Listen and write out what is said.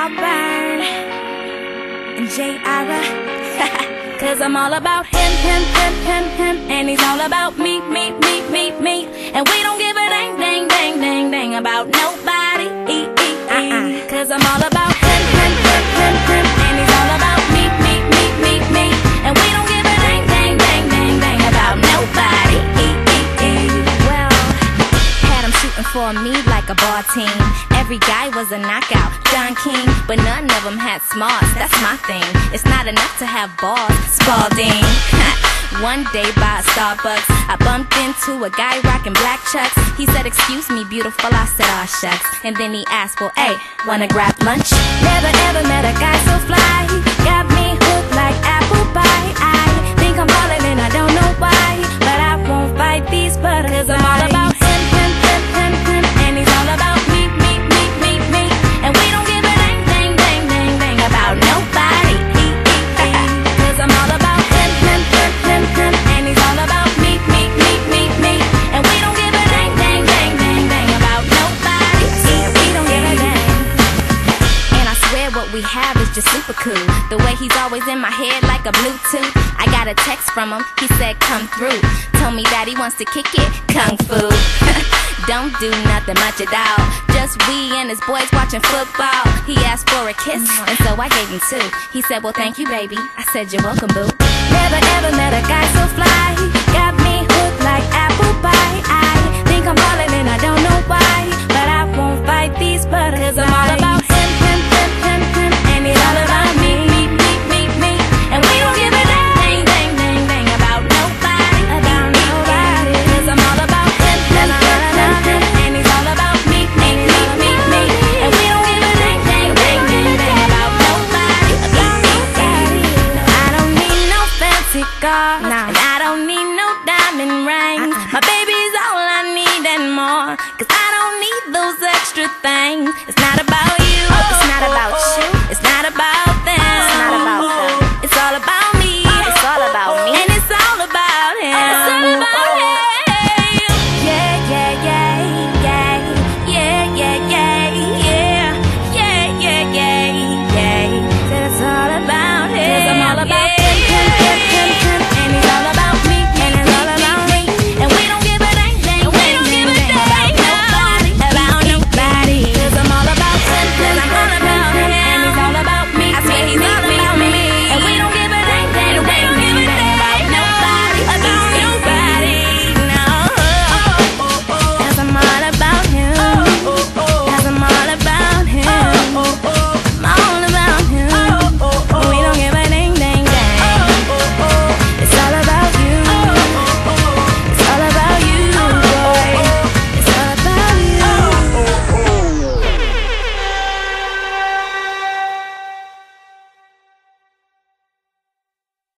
Auburn and J. Ira. Cause I'm all about him, and he's all about me. And we don't give a dang about nobody. Cause I'm all about him, and he's all about me. And we don't give a dang about nobody. Well, had him shooting for me like a ball team. Every guy was a knockout, Don King, but none of them had smarts. That's my thing. It's not enough to have balls, Spalding. One day by a Starbucks, I bumped into a guy rocking black chucks. He said, "Excuse me, beautiful." I said, "Aw, shucks." And then he asked, "Well, hey, wanna grab lunch?" Never ever met a guy so fly. Got me hooked like apple pie. I think I'm falling and I don't know why, but I won't fight these butterflies. Cause I'm all about him, and he's all about me. And we don't give a dang about nobody. Cause I'm all about him, and he's all about me. And we don't give a dang about nobody. We don't give a dang. And I swear what we have is just super cool. The way he's always in my head like a Bluetooth. I got a text from him, he said come through. Told me that he wants to kick it, kung fu. Don't do nothing much at all. Just we and his boys watching football. He asked for a kiss, and so I gave him two. He said, "Well, thank you, baby." I said, "You're welcome, boo." Never ever met a guy so fly. Got me hooked like apple pie.